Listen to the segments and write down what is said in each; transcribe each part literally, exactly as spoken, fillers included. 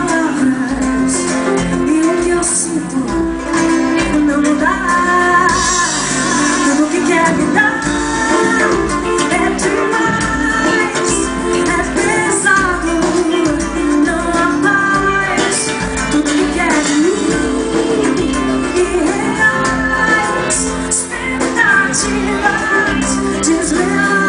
palavras e o que eu sinto não mudar. Tudo que quer me dar é demais, é pesado, não há paz. Tudo que quer de mim irreais, expectativas desleais.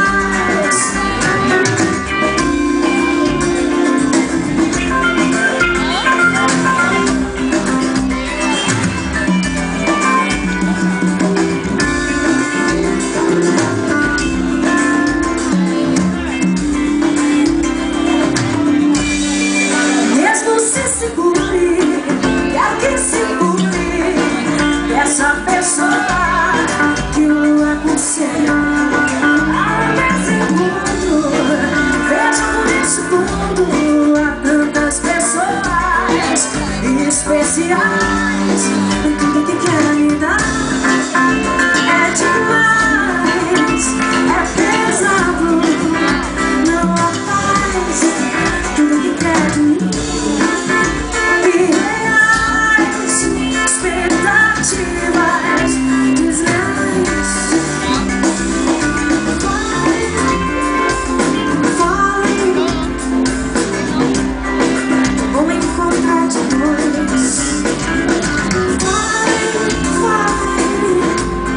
Essa pessoa que o aconselha ao meu segundo. Veja por esse mundo há tantas pessoas especiais. Tudo que quer me dar é demais, é pesado, não há paz. Tudo que quer de mim irreais, expectativas desleais. Fale, vou encontrar depois. Fale, fale,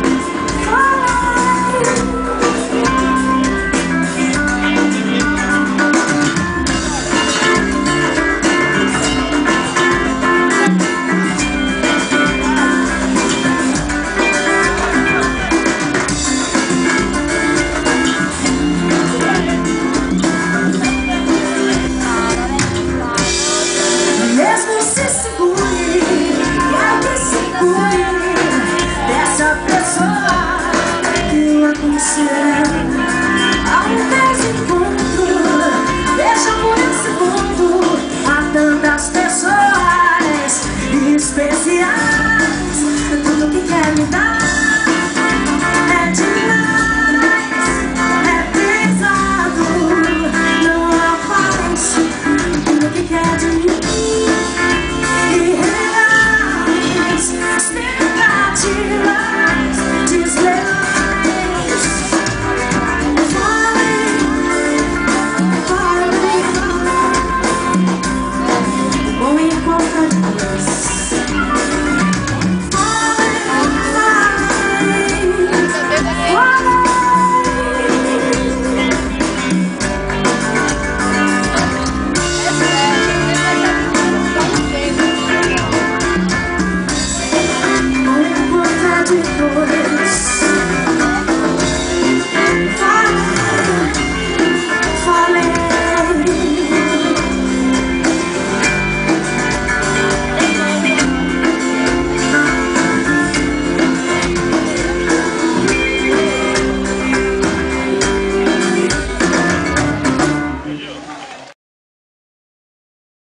mesmo se segure, é que segure dessa pessoa que o aconselha ao vez de encontro. Veja por esse mundo há tantas pessoas especiais. Tudo que quer me dar é demais, é pesado, não há paz. Tudo que quer de mim irreais, expectativas desleais. Fale, fale, vou encontrar Deus.